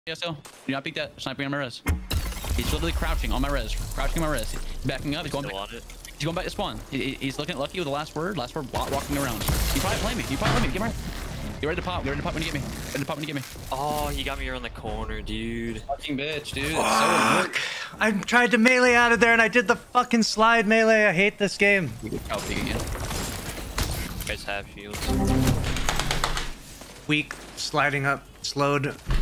Yeah, still. Do not peek that. Sniping on my res. He's literally crouching on my res. Crouching on my res. He's backing up. He's going back. He's going back to spawn. He's looking at Lucky with the last word. Last word walking around. You probably play me. You probably play me. Get right. Get ready to pop. Get ready to pop when you get me. Ready to pop when you get me. Oh, he got me around the corner, dude. Fucking bitch, dude. Fuck. I tried to melee out of there and I did the fucking slide melee. I hate this game. I'll peek again. You guys have shields. Weak, sliding up, slowed.